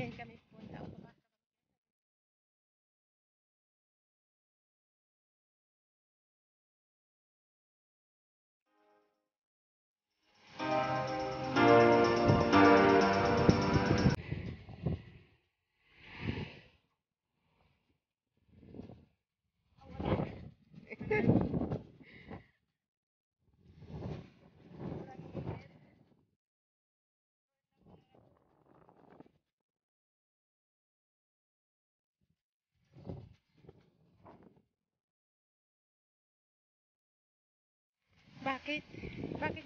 Diyan kami pupunta. Bakit? Bakit?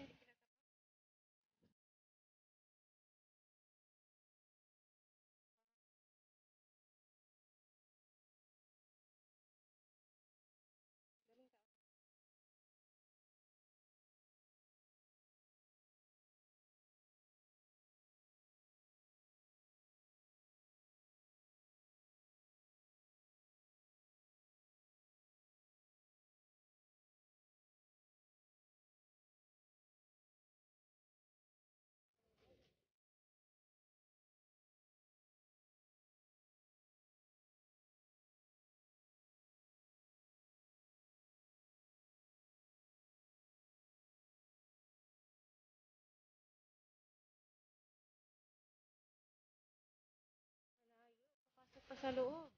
Pasok pa sa loob.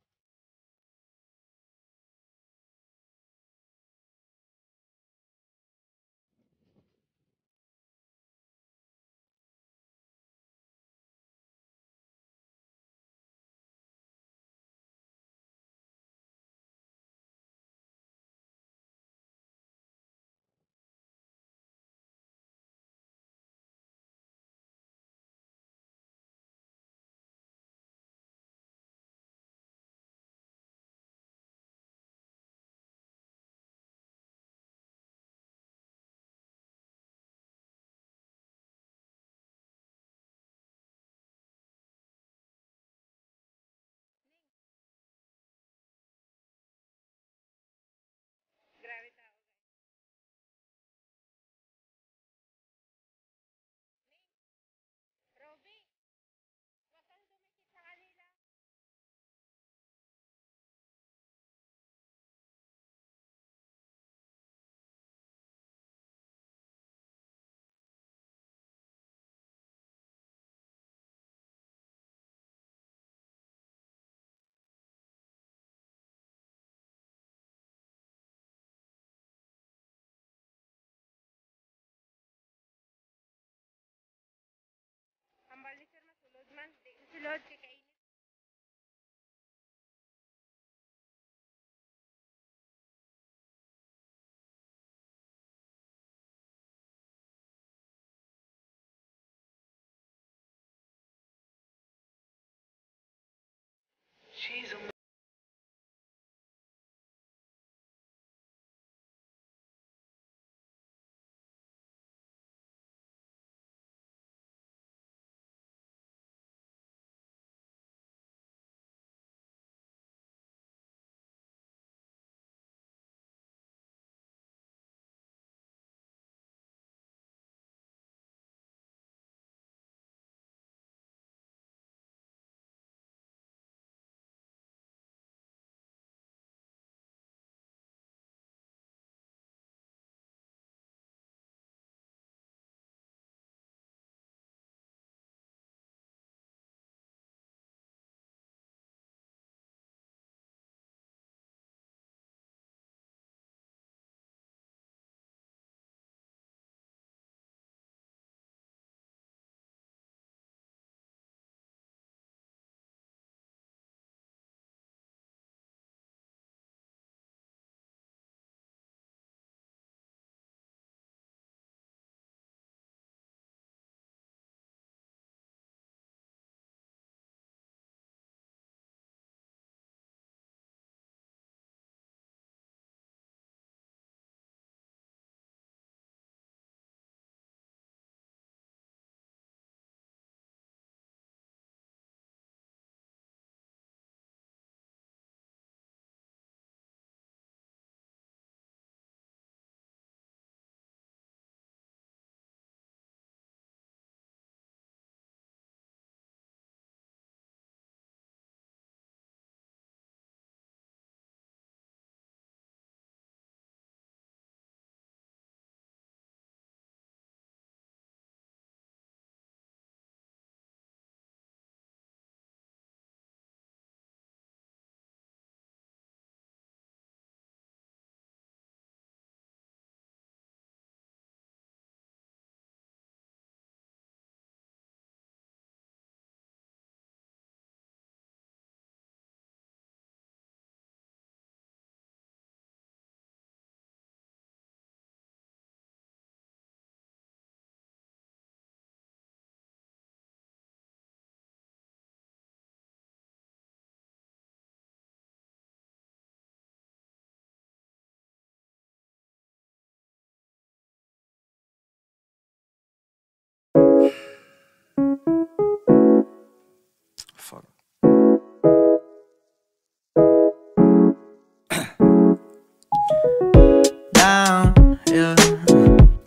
Grabe tao. Robby, wag kang dumikit sa kanila. Ambal ni sir masulod man. Di sulod kay kainit.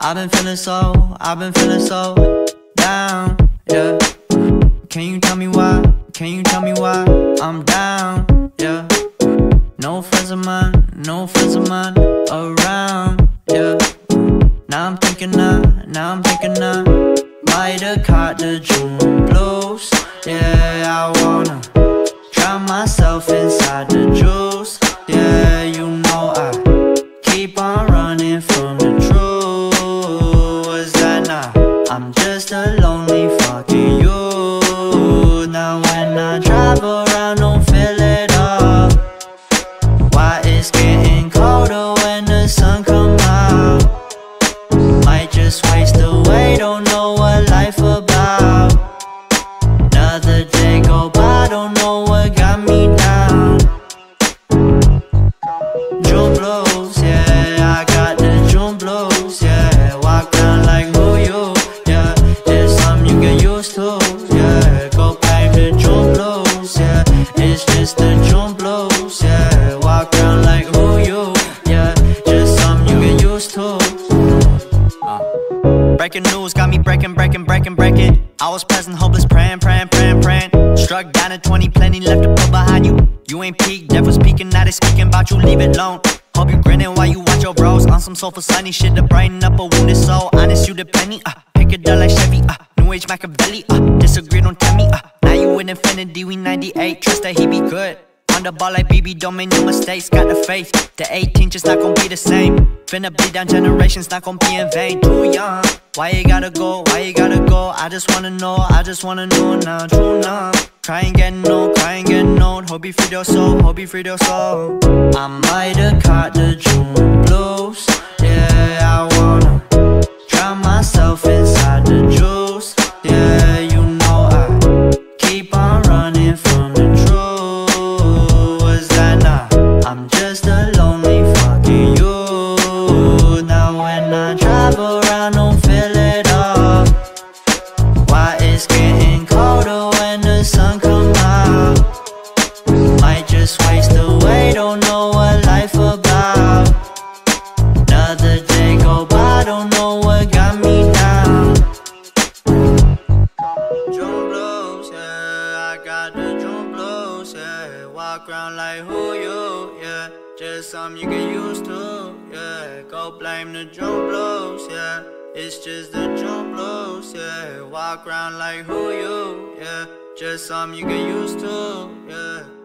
I've been feeling so down, yeah. Can you tell me why? Can you tell me why I'm down, yeah? No friends of mine around, yeah. Now I'm thinking I might have caught the June blues. Yeah, I wanna drown myself inside the juice. Yeah, you know I keep on running from the truth. Was that not? I'm just a lonely fucking you. Now when I drive around, don't feel it all. Why it's getting colder when the sun come out? Might just waste away, don't know what life about. Another day go by, don't know what got me down. June blues, yeah, I got the June blues, yeah. Walk around like who you, yeah. There's something you get used to, yeah. Go blame the June blues, yeah. It's just the June blues, yeah. Walk around like who you, yeah. Just something you get used to. Breaking news got me breaking. I was present, hopeless, praying. Struck down at 20, plenty left to put behind you. You ain't peaked, devil speaking, now they speaking about you, leave it alone. Hope you grinning while you watch your bros on some soulful sunny shit to brighten up a wounded soul. Honest, you the penny, pick it up like Chevy, New Age Machiavelli, disagree, don't tell me, now you in infinity, we 98, trust that he be good. On the ball like BB, don't make no mistakes, got the faith. The 18 just not gon' be the same. Finna bleed down generations, not gon' be in vain. Too young, why you gotta go, I just wanna know now, true now. Crying getting old, hope you freed your soul, I might have caught the June blues. Yeah, I wanna drown myself inside the juice. Yeah, you know I keep on running from the truth. Was that not? I'm just a lonely fucking you. Now when I drive around, don't feel it all. Why it's getting colder when the sun come out? Might just waste away, don't know what life about. Another day go by, don't know what got me down. June blues, yeah, I got the June blues, yeah. Walk around like who you, yeah. Just something you get used to, yeah. Go blame the June blues, yeah. It's just the June blues, yeah. Walk around like who you, yeah. Just something you get used to, yeah.